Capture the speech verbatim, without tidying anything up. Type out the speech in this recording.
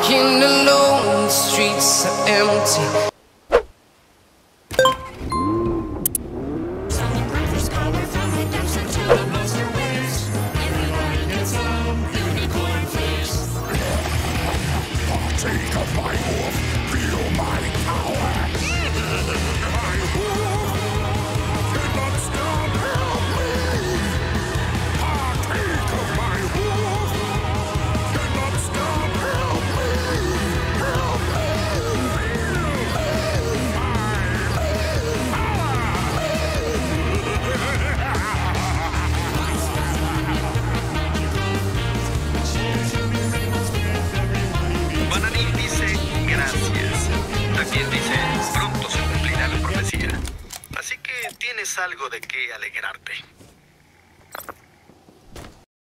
Walking alone, the streets are empty. Take of my wolf, feel my power. My wolf cannot stop, help me. Partake of my wolf cannot stop, help me. Help me. Feel Bananil dice gracias. También dice pronto se cumplirá la profecía. Así que tienes algo de qué alegrarte.